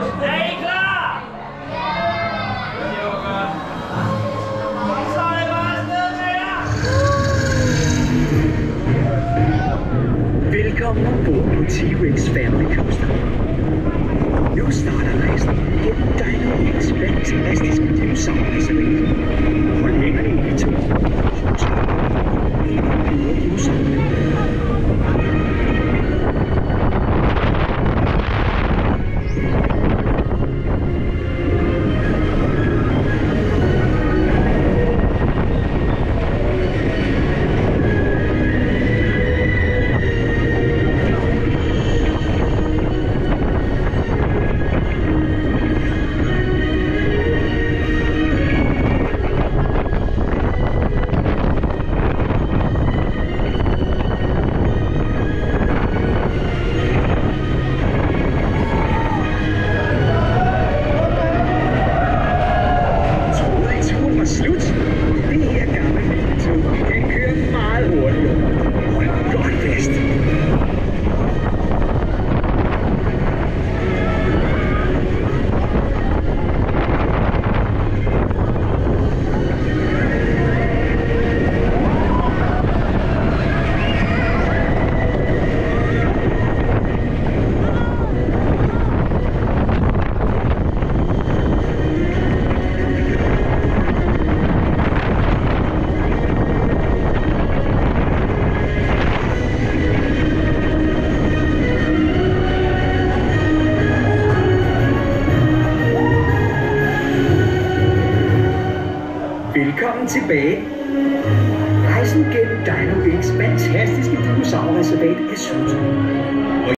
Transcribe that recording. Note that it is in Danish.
Er I klar? Så er det bare afsted med jer! Velkommen ombord på T-Rex Family Coaster. Nu starter rejsen gennem Dinosaurs fantastiske dinosaurreservat. Hold hænderne i to. Husk, en af dinosaurerne. Velkommen tilbage. Rejsen gennem Dinosaurs fantastiske dinosaurreservat er slut.